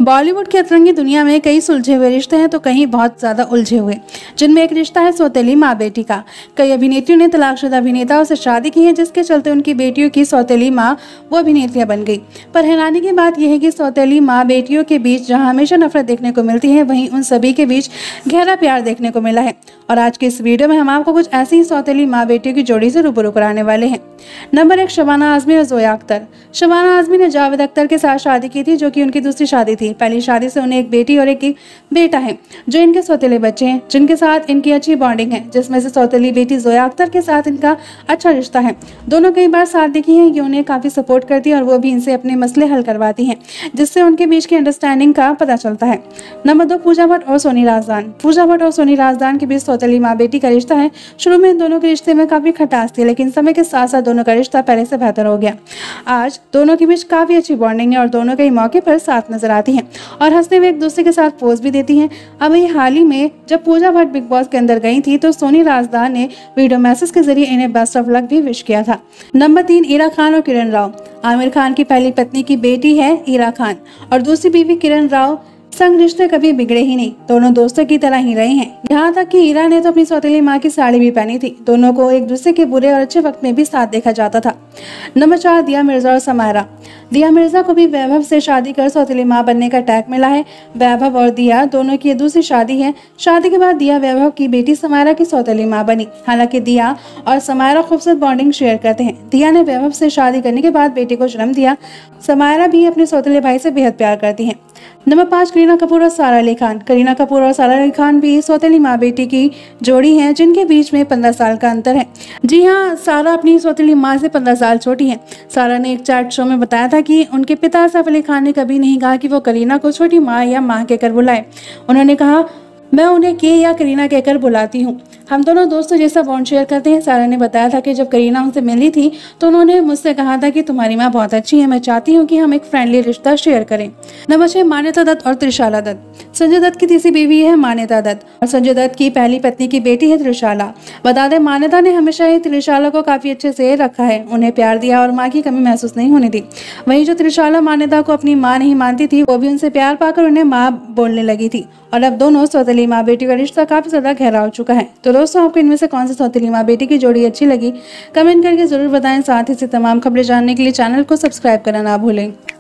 बॉलीवुड की अतरंगी दुनिया में कई सुलझे हुए रिश्ते हैं तो कहीं बहुत ज्यादा उलझे हुए, जिनमें एक रिश्ता है सौतेली माँ बेटी का। कई अभिनेत्रियों ने तलाकशुदा अभिनेताओं से शादी की है, जिसके चलते उनकी बेटियों की सौतेली माँ वो अभिनेत्रियां बन गई। पर हैरानी की बात यह है कि सौतेली माँ बेटियों के बीच जहाँ हमेशा नफरत देखने को मिलती है, वहीं उन सभी के बीच गहरा प्यार देखने को मिला है। और आज के इस वीडियो में हम आपको कुछ ऐसी ही सौतेली माँ बेटियों की जोड़ी से रूबरू कराने वाले हैं। नंबर 1, शबाना आजमी और जोया अख्तर। शबाना आजमी ने जावेद अख्तर के साथ शादी की थी, जो कि उनकी दूसरी शादी थी। पहली शादी से उन्हें एक बेटी और एक बेटा है, जो इनके सौतेले बच्चे हैं, जिनके साथ इनकी अच्छी बॉन्डिंग है, जिसमें से सौतेली बेटी जोया अख्तर के साथ इनका अच्छा रिश्ता है। दोनों कई बार साथ देखी हैं, ये उन्हें काफी सपोर्ट करती है और वो भी इनसे अपने मसले हल करवाती हैं, जिससे उनके बीच की अंडरस्टैंडिंग का पता चलता है। नंबर 2, पूजा भट्ट और सोनी राजदान। पूजा भट्ट और सोनी राजदान के बीच सौतेली माँ बेटी का रिश्ता है। शुरू में दोनों के रिश्ते में काफी खटास थी, लेकिन समय के साथ साथ दोनों का रिश्ता पहले से बेहतर हो गया। आज दोनों के बीच काफी अच्छी बॉन्डिंग है और दोनों कई मौके पर साथ नजर आती हैं और हंसते हुए एक दूसरे के साथ पोज भी देती हैं। अब ये हाल ही में जब पूजा भट्ट बिग बॉस के अंदर गई थी, तो सोनी राजदान ने वीडियो मैसेज के जरिए इन्हें बेस्ट ऑफ लक भी विश किया था। नंबर 3, इरा खान और किरण राव। आमिर खान की पहली पत्नी की बेटी है इरा खान और दूसरी बीवी किरण राव। संग रिश्ते कभी बिगड़े ही नहीं, दोनों दोस्तों की तरह ही रहे हैं। यहाँ तक कि इरा ने तो अपनी सौतेली माँ की साड़ी भी पहनी थी। दोनों को एक दूसरे के बुरे और अच्छे वक्त में भी साथ देखा जाता था। नंबर 4, दिया मिर्जा और समायरा। दिया मिर्जा को भी वैभव से शादी कर सौतेली माँ बनने का टैग मिला है। वैभव और दिया दोनों की दूसरी शादी है। शादी के बाद दिया वैभव की बेटी समायरा की सौतेली माँ बनी। हालांकि दिया और समायरा खूबसूरत बॉन्डिंग शेयर करते हैं। दिया ने वैभव से शादी करने के बाद बेटी को जन्म दिया। समायरा भी अपने सौतेले भाई से बेहद प्यार करती हैं। नंबर 5, करीना कपूर और सारा अली खान। करीना कपूर और सारा अली खान भी सौतेली माँ बेटी की जोड़ी हैं, जिनके बीच में 15 साल का अंतर है। जी हाँ, सारा अपनी सौतेली माँ से 15 साल छोटी है। सारा ने एक चैट शो में बताया था कि उनके पिता सैफ अली खान ने कभी नहीं कहा कि वो करीना को छोटी माँ या माँ कहकर बुलाए। उन्होंने कहा, मैं उन्हें के या करीना कहकर बुलाती हूँ। हम दोनों दोस्तों जैसा बॉन्ड शेयर करते हैं। सारा ने बताया था कि जब करीना उनसे मिली थी तो उन्होंने मुझसे कहा था कि तुम्हारी माँ बहुत अच्छी है, मैं चाहती हूँ कि हम एक फ्रेंडली रिश्ता शेयर करें। नंबर 6, मान्यता दत्त और त्रिशाला दत्त। संजय दत्त की तीसरी बीवी है मान्यता दत्त और संजय दत्त की पहली पत्नी की बेटी है त्रिशाला। बता दें, मान्यता ने हमेशा ही त्रिशाला को काफी अच्छे से रखा है, उन्हें प्यार दिया और माँ की कमी महसूस नहीं होने दी। वहीं जो त्रिशाला मान्यता को अपनी माँ नहीं मानती थी, वो भी उनसे प्यार पाकर उन्हें माँ बोलने लगी थी और अब दोनों सौतेली माँ बेटी का रिश्ता काफी ज्यादा गहरा हो चुका है। तो दोस्तों, आपको इनमें से कौन सी सौतेली माँ बेटी की जोड़ी अच्छी लगी, कमेंट करके जरूर बताएं। साथ ही से तमाम खबरें जानने के लिए चैनल को सब्सक्राइब करना ना भूलें।